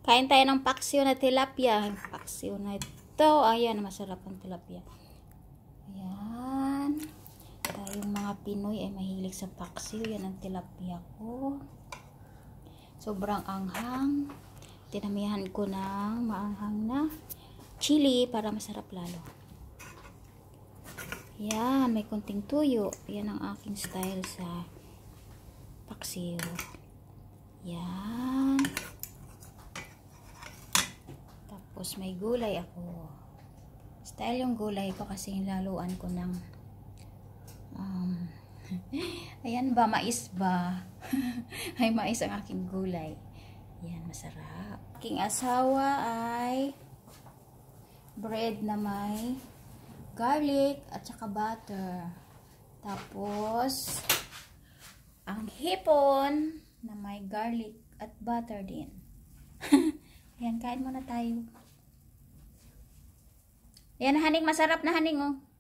Kain tayo ng paksiw na tilapia. Paksiw na ito. Ayan, masarap ang tilapia. Ayan. Tayong mga Pinoy ay mahilig sa paksiw. Yan ang tilapia ko. Sobrang anghang. Tinamihan ko ng maanghang na chili para masarap lalo. Yan, may konting tuyo. Yan ang aking style sa paksiw. Yan. Tapos may gulay ako. Style yung gulay ko kasi laluan ko ng ayan ba, mais ba? Ay, mais ang aking gulay. Yan, masarap. Aking asawa ay bread na may garlic at saka butter. Tapos ang hipon na may garlic at butter din. Ayan, kain muna tayo. Ayan, haning, masarap na haning, oh.